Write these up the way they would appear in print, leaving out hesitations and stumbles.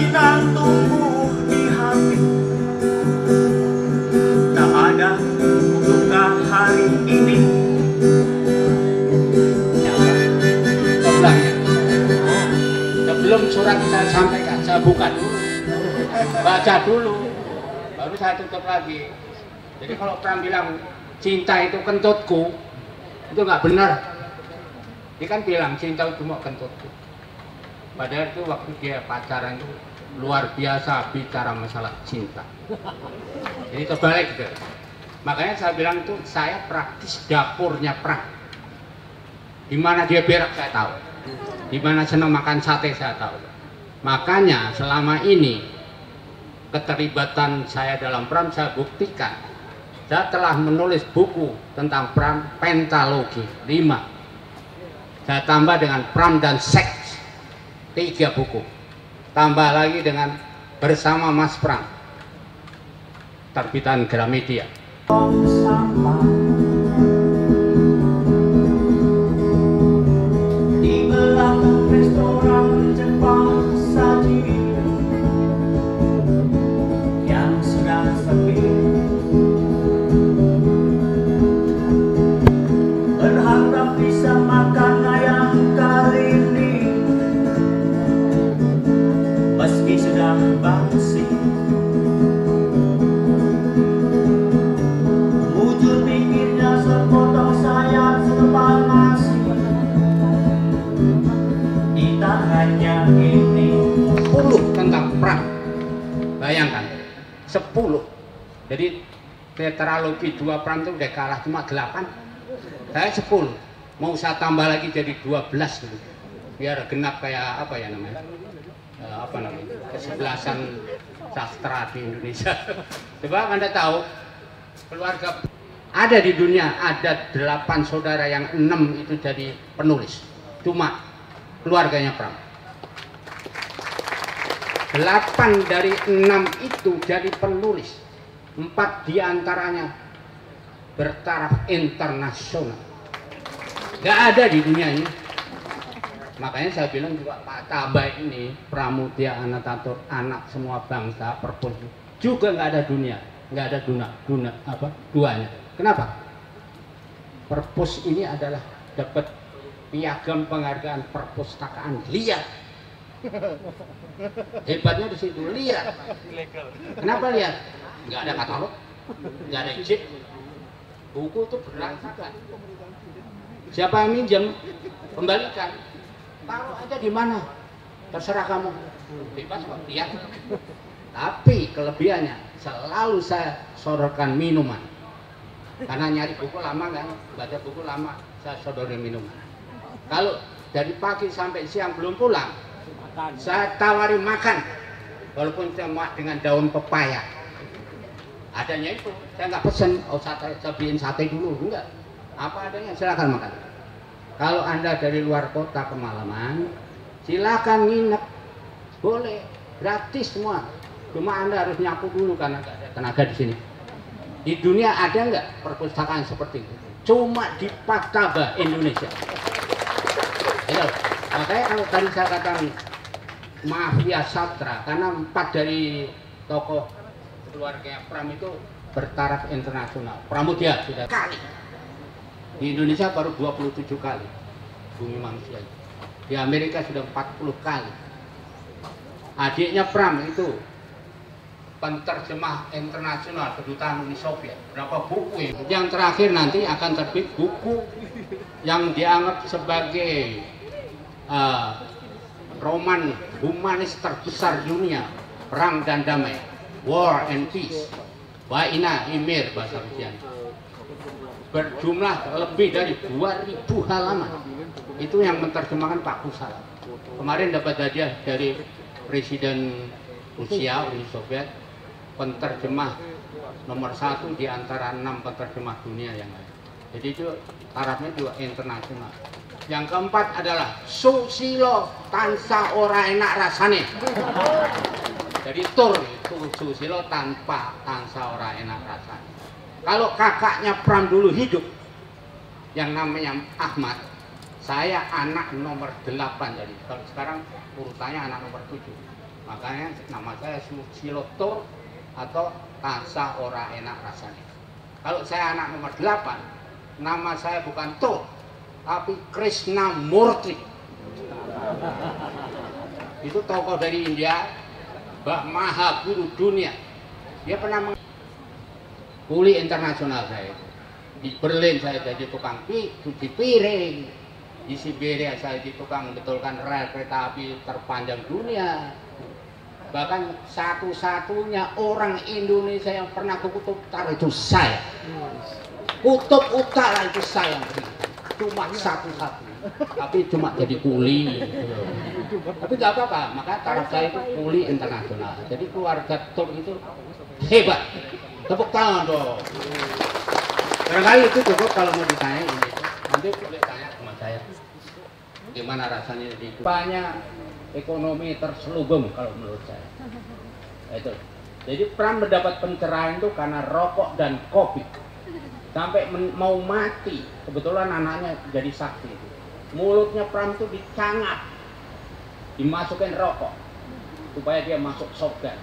keyakinan tumbuh di hati. Tak ada duka hari ini. Sebelum surat saya sampaikan, saya buka dulu, baca dulu, baru saya tutup lagi. Jadi kalau Pram bilang cinta itu kentutku, itu nggak benar. Dia kan bilang cinta itu mau kentutku. Padahal itu waktu dia pacaran itu luar biasa bicara masalah cinta. Jadi terbalik gitu. Makanya saya bilang itu saya praktis dapurnya Pram. Di mana dia berak saya tahu. Di mana senang makan sate saya tahu. Makanya selama ini keterlibatan saya dalam Pram saya buktikan. Saya telah menulis buku tentang Pram, pentalogi 5. Saya tambah dengan Pram dan Seks 3 buku. Tambah lagi dengan Bersama Mas Pram, terbitan Gramedia. Di belakang restoran Jepang saji yang sudah sepi, berharap bisa makan ayam kali ini, meski sudah basi. Wujud pinggirnya sepotong sayap selepal nasi, di tangannya ini 10 tentang Pram. Bayangkan 10. Jadi tetralogi 2 Pram itu udah kalah cuma 8. Saya 10. Mau saya tambah lagi jadi 12 gitu. Biar genap kayak apa ya namanya? Apa namanya? Kesebelasan sastra di Indonesia. Coba Anda tahu keluarga ada di dunia ada 8 saudara yang 6 itu jadi penulis. Cuma keluarganya Pram. 8 dari 6 itu jadi penulis. 4 diantaranya bertaraf internasional. Gak ada di dunia ini. Makanya saya bilang juga Pak Tabai ini Pramudia Anantatur, anak semua bangsa, perpus juga nggak ada dunia, nggak ada duanya. Kenapa? Perpus ini adalah dapat piagam penghargaan perpustakaan liar. Hebatnya di situ liar. Kenapa liar? Nggak ada katalog, nggak ada izin. Buku itu berantakan. Siapa yang minjem, kembalikan. Taruh aja di mana, terserah kamu. Bebas kok, lihat. Tapi kelebihannya selalu saya sodorkan minuman. Karena nyari buku lama kan, baca buku lama, saya sodorin minuman. Kalau dari pagi sampai siang belum pulang, saya tawari makan, walaupun cuma dengan daun pepaya. Adanya itu, saya nggak pesen, oh saya beliin sate dulu, enggak. Apa adanya, silakan makan. Kalau Anda dari luar kota kemalaman, silakan nginep, boleh, gratis semua. Cuma Anda harus nyapu dulu karena nggak ada tenaga di sini. Di dunia ada nggak perpustakaan seperti itu? Cuma di Pataba, Indonesia. Ya, makanya kalau tadi saya katakan mafia sastra, karena 4 dari tokoh keluarga Pram itu bertaraf internasional. Pramudia sudah kali. Di Indonesia baru 27 kali Bumi Manusia. Di Amerika sudah 40 kali. Adiknya Pram itu penterjemah internasional kedutaan Uni Soviet. Berapa buku ini? Yang terakhir nanti akan terbit buku yang dianggap sebagai roman humanis terbesar dunia, Perang dan Damai, War and Peace, Waina Imir bahasa Rusia. Berjumlah lebih dari 2000 halaman. Itu yang menerjemahkan Pak Kusal. Kemarin dapat hadiah dari Presiden Rusia, Uni Soviet, penterjemah nomor 1 di antara 6 penterjemah dunia yang lain. Jadi itu tarafnya juga internasional. Yang keempat adalah Susilo tanpa ora enak rasane. Jadi tur itu Susilo tanpa ora enak rasane. Kalau kakaknya Pram dulu hidup, yang namanya Ahmad, saya anak nomor 8 jadi. Kalau sekarang urutannya anak nomor 7. Makanya nama saya Susiloto atau Tasa Ora Enak Rasanya. Kalau saya anak nomor 8, nama saya bukan To, tapi Krishna Murti. Itu tokoh dari India, Mbak Maha Guru Dunia. Dia pernah kuli internasional saya. Di Berlin saya jadi tukang cuci piring. Di Siberia saya jadi tukang betulkan rel kereta api terpanjang dunia. Bahkan satu-satunya orang Indonesia yang pernah ke Kutub Utara itu saya. Kutub Utara itu saya. Cuma satu-satu. Tapi cuma jadi kuli. Tapi nggak apa-apa, maka taraf saya itu kuli internasional. Jadi keluarga Tur itu hebat. Tepuk tangan dong. Barangkali itu cukup kalau mau ditanya ini. Nanti boleh tanya sama saya. Gimana rasanya di banyak ekonomi terselubung kalau menurut saya. Itu. Jadi Pram mendapat pencerahan itu karena rokok dan kopi. Sampai mau mati. Kebetulan anaknya jadi saksi itu. Mulutnya Pram itu dicangap, dimasukin rokok supaya dia masuk surga.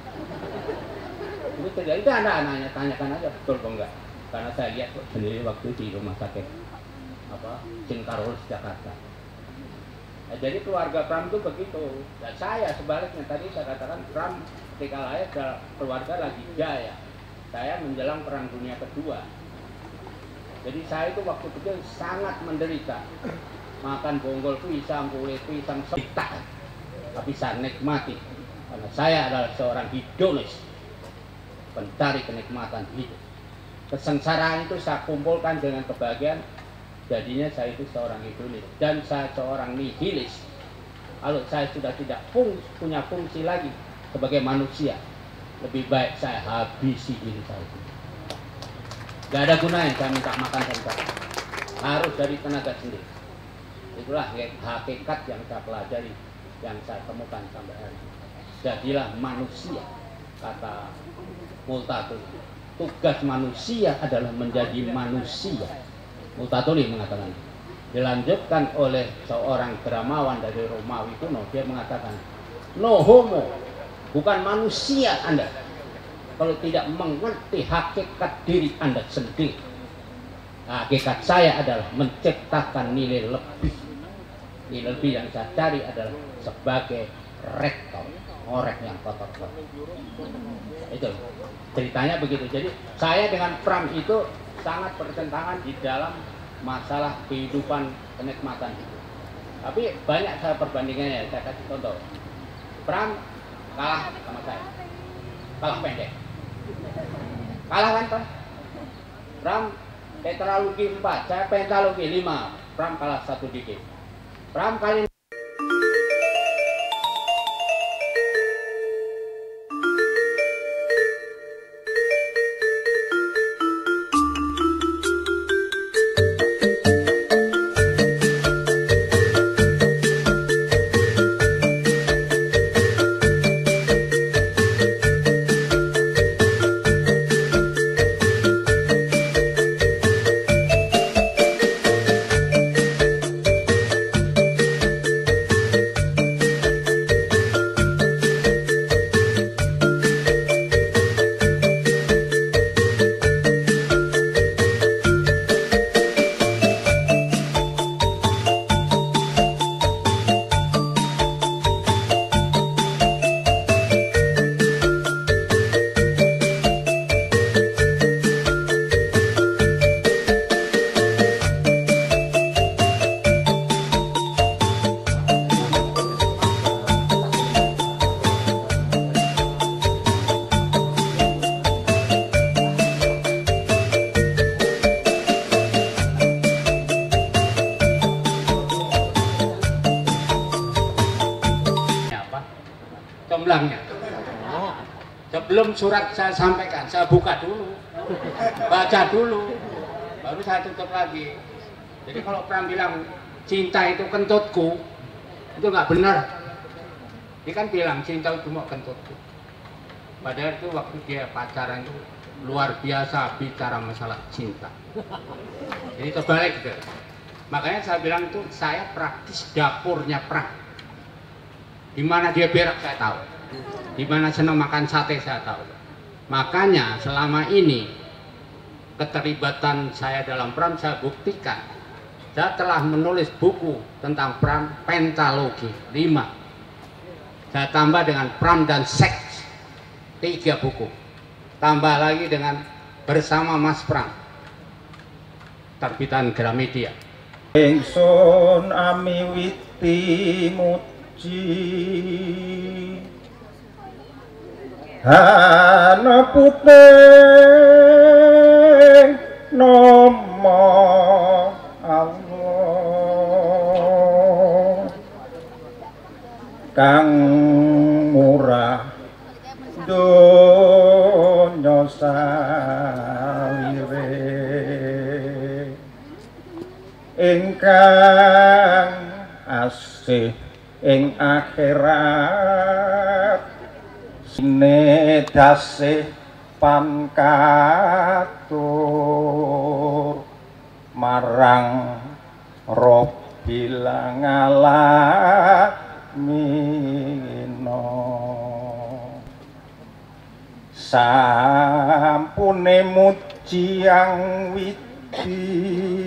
Itu terjadi. Itu anak-anaknya, tanyakan aja betul kok enggak. Karena saya lihat sendiri waktu di rumah sakit Cinkarul Jakarta. Nah, jadi keluarga Pram itu begitu. Dan saya sebaliknya, tadi saya katakan Pram ketika lahir keluarga lagi jaya. Saya menjelang Perang Dunia Kedua. Jadi saya itu waktu kecil sangat menderita. Makan bonggol pisang, kulit pisang, setak. Tapi saya nikmati. Karena saya adalah seorang hedonis. Pencari kenikmatan hidup. Kesengsaraan itu saya kumpulkan dengan kebahagiaan. Jadinya saya itu seorang hedonis. Dan saya seorang nihilis. Kalau saya sudah tidak punya fungsi lagi sebagai manusia, lebih baik saya habisi diri saya. Gak ada gunanya saya minta makan dan saya harus dari tenaga sendiri. Itulah hakikat yang saya pelajari, yang saya temukan sampai hari ini. Jadilah manusia, kata Multatuli. Tugas manusia adalah menjadi manusia. Multatuli mengatakan. Dilanjutkan oleh seorang dramawan dari Romawi kuno, dia mengatakan, no homo, bukan manusia Anda kalau tidak mengerti hakikat diri Anda sendiri. Hakikat saya adalah menciptakan nilai lebih. Nilai lebih yang saya cari adalah sebagai rektor, ngorek yang kotor-kotor. Itu ceritanya begitu. Jadi saya dengan Pram itu sangat bertentangan di dalam masalah kehidupan kenikmatan itu. Tapi banyak saya perbandingannya. Saya kasih contoh. Pram kalah sama saya, kalah pendek. Kalah kan Pram? Pram tetralogi 4, saya pentalogi 5. Pram kalah 1 dikit. Pram kali comblangnya. Sebelum surat saya sampaikan, saya buka dulu, baca dulu, baru saya tutup lagi. Jadi kalau Pram bilang cinta itu kentutku, itu nggak benar. Dia kan bilang cinta itu cuma kentutku. Padahal itu waktu dia pacaran itu luar biasa bicara masalah cinta. Jadi terbalik gitu. Makanya saya bilang itu saya praktis dapurnya Pram. Di mana dia berak saya tahu. Di mana senang makan sate saya tahu. Makanya selama ini keterlibatan saya dalam Pram saya buktikan. Saya telah menulis buku tentang Pram Pentalogi 5. Saya tambah dengan Pram dan Seks 3 buku. Tambah lagi dengan Bersama Mas Pram, terbitan Gramedia. Ingsun amiwiti muji haneputeng nama Allah kang murah donya salire ingkang asih ing akhirat sinedasih pankatur marang Rabbil alamin sampune muji ang widi